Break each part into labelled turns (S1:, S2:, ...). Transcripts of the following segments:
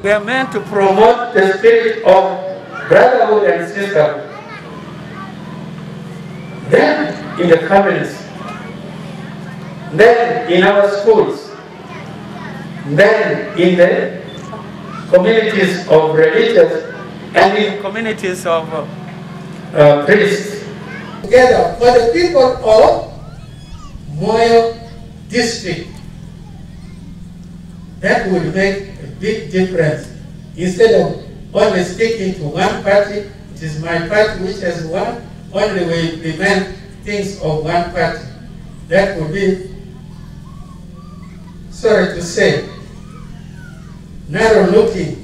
S1: We are meant to promote the spirit of brotherhood and sisterhood. Then in the families, then in our schools, then in the communities of religious and in communities of priests.
S2: Together for the people of Moyo district. That will make a big difference. Instead of only sticking to one party, it is my party which has won, only we implement things of one party. That would be, sorry to say, narrow looking.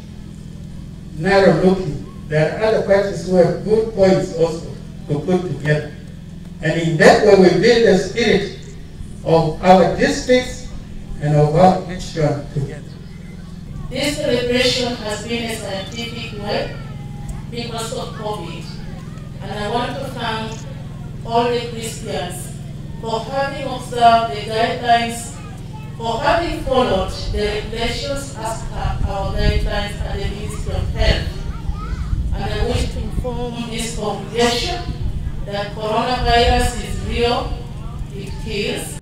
S2: There are other parties who have good points also to put together. And in that way we build the spirit of our districts and of our nation together.
S3: This celebration has been a scientific way because of COVID. And I want to thank all the Christians for having observed the guidelines, for having followed the regulations as per our guidelines at the Ministry of Health. And I wish to inform this congregation that coronavirus is real, it kills,